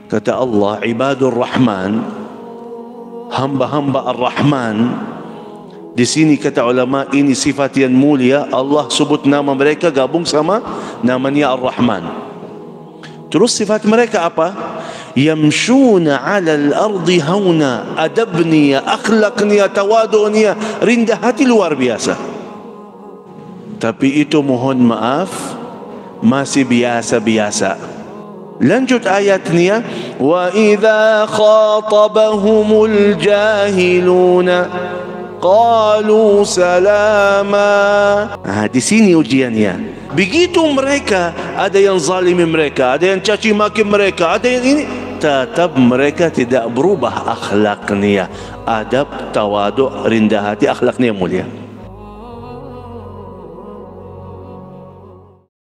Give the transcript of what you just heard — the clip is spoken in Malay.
Kata Allah, ibadur Rahman, hamba-hamba Ar-Rahman. Di sini kata ulama, ini sifat yang mulia. Allah sebut nama mereka gabung sama namanya Ar-Rahman. Terus sifat mereka apa? Yamshuna 'alal ardi hauna, adabniya, akhlaqniya, tawadu'niya, rendah hati luar biasa. Tapi itu mohon maaf, masih biasa-biasa. Lanjut ayatnya, wa idza khatabahumul jahiluna qalu salama. Di sini ujiannya. Begitu mereka, ada yang zalimi mereka, ada yang caci maki mereka, ada yang ini, tetap mereka tidak berubah akhlaknya. Adab, tawadu, rendah hati, akhlaknya mulia.